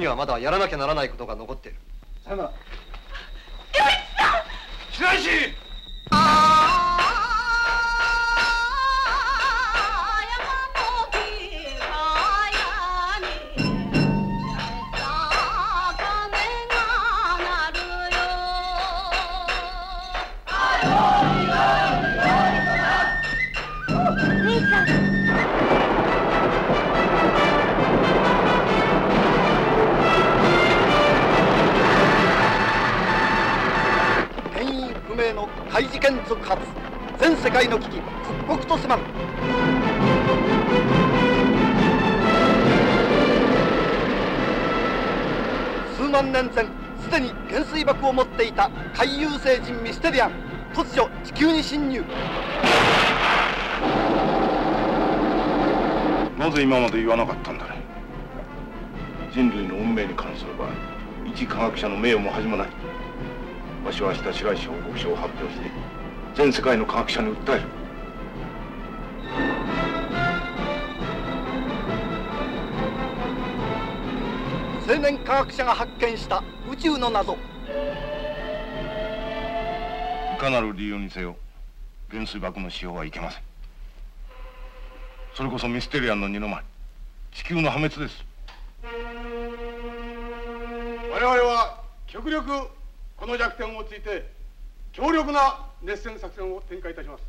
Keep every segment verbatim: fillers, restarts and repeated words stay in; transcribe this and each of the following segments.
はまだやらなきゃならないことが残っている。 さよなら。 白石！ 怪事件続発、全世界の危機刻々と迫る。数万年前、すでに原水爆を持っていた海遊星人ミステリアン、突如地球に侵入。 なぜ今まで言わなかったんだね。人類の運命に関する場合、一科学者の名誉も恥もない。わしは明日白石報告書を発表して全世界の科学者に訴える。 青年科学者が発見した宇宙の謎。 いかなる理由にせよ原水爆の使用はいけません。それこそミステリアンの二の舞、地球の破滅です。 我々は極力この弱点を用いて強力な熱戦作戦を展開いたします。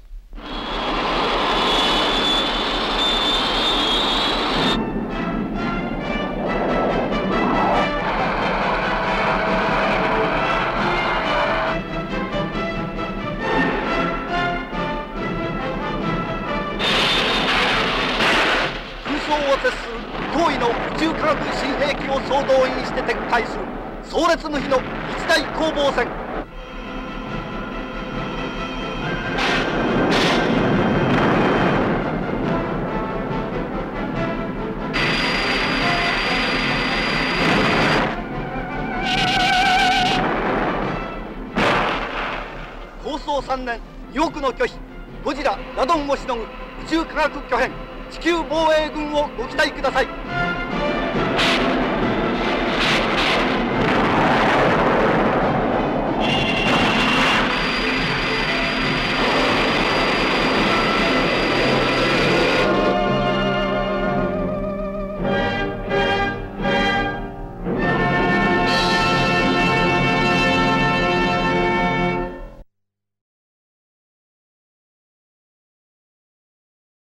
空想を絶する脅威の宇宙科学新兵器を総動員して展開する壮烈無比の一大攻防戦。構想さんねん、におくの巨費、ゴジラ・ラドンをしのぐ宇宙科学巨編地球防衛軍をご期待ください。